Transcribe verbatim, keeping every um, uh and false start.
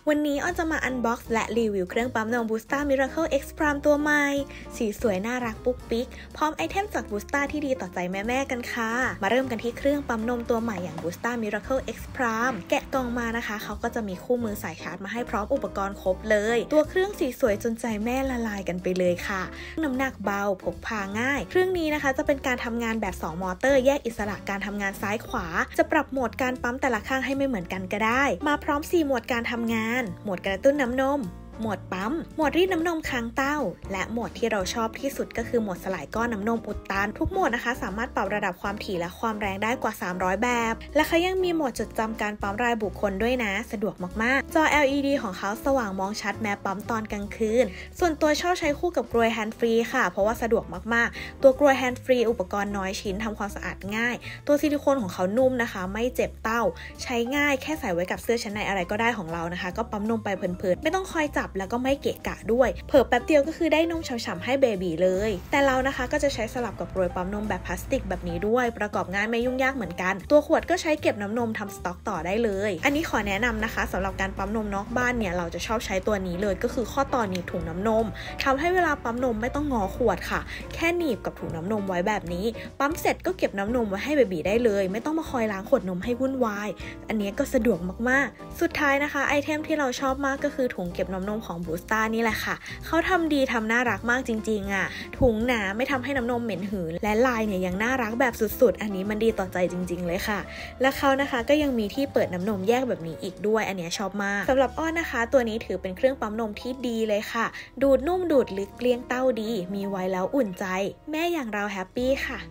วันนี้อ้อนจะมาอันบ็อกซ์และรีวิวเครื่องปั๊มนม Boosta Miracle X Prime ตัวใหม่สีสวยน่ารักปุ๊กปิ๊กพร้อมไอเทมจาก Boosta ที่ดีต่อใจแม่ๆกันค่ะมาเริ่มกันที่เครื่องปั๊มนมตัวใหม่อย่าง Boosta Miracle X Prime แกะกล่องมานะคะเขาก็จะมีคู่มือสายชาร์จมาให้พร้อมอุปกรณ์ครบเลยตัวเครื่องสีสวยจนใจแม่ละลายกันไปเลยค่ะน้ำหนักเบาพกพาง่ายเครื่องนี้นะคะจะเป็นการทำงานแบบสองมอเตอร์แยกอิสระการทำงานซ้ายขวาจะปรับโหมดการปั๊มแต่ละข้างให้ไม่เหมือนกันก็ได้มาพร้อมสี่โหมดการทำงานโหมดกระตุ้นน้ำนมโหมดปั๊มโหมดรีดน้ำนมค้างเต้าและโหมดที่เราชอบที่สุดก็คือโหมดสลายก้อนน้ำนมอุดตันทุกโหมดนะคะสามารถปรับระดับความถี่และความแรงได้กว่าสามร้อยแบบและเขายังมีโหมดจดจำการปั๊มรายบุคคลด้วยนะสะดวกมากๆจอ แอล อี ดี ของเขาสว่างมองชัดแม้ปั๊มตอนกลางคืนส่วนตัวชอบใช้คู่กับกรวยแฮนด์ฟรีค่ะเพราะว่าสะดวกมากๆตัวกรวยแฮนด์ฟรีอุปกรณ์น้อยชิ้นทำความสะอาดง่ายตัวซิลิโคนของเขานุ่มนะคะไม่เจ็บเต้าใช้ง่ายแค่ใส่ไว้กับเสื้อชั้นในอะไรก็ได้ของเรานะคะก็ปั๊มนมไปเพลินๆไม่ต้องคอยจับแล้วก็ไม่เกะด้วยเผิ่แป๊บเดียวก็คือได้นมฉ่ำๆให้เบบีเลยแต่เรานะคะก็จะใช้สลับกับกรวยปั๊มนมแบบพลาสติกแบบนี้ด้วยประกอบง่ายไม่ยุ่งยากเหมือนกันตัวขวดก็ใช้เก็บน้ำนมทำสต็อกต่อได้เลยอันนี้ขอแนะนำนะคะสำหรับการปั๊มนมนอกบ้านเนี่ยเราจะชอบใช้ตัวนี้เลยก็คือข้อต่อหนีบถุงน้ำนมทำให้เวลาปั๊มนมไม่ต้องงอขวดค่ะแค่หนีบกับถุงน้ำนมไว้แบบนี้ปั๊มเสร็จก็เก็บน้ำนมไว้ให้เบบีได้เลยไม่ต้องมาคอยล้างขวดนมให้วุ่นวายอันนี้ก็สะดวกมากๆสุดท้ายนะคะไอเทมที่เราชอบมากก็คือถุงเก็บน้ำนมของ Boosta นี่แหละค่ะเขาทำดีทำน่ารักมากจริงๆอ่ะถุงหนาไม่ทำให้น้ำนมเหม็นหืนและลายเนี่ยยังน่ารักแบบสุดๆอันนี้มันดีต่อใจจริงๆเลยค่ะและเขานะคะก็ยังมีที่เปิดน้ำนมแยกแบบนี้อีกด้วยอันนี้ชอบมากสำหรับอ้อนนะคะตัวนี้ถือเป็นเครื่องปั๊มนมที่ดีเลยค่ะดูดนุ่มดูดลึกเกลี้ยงเต้าดีมีไว้แล้วอุ่นใจแม่อย่างเราแฮปปี้ค่ะ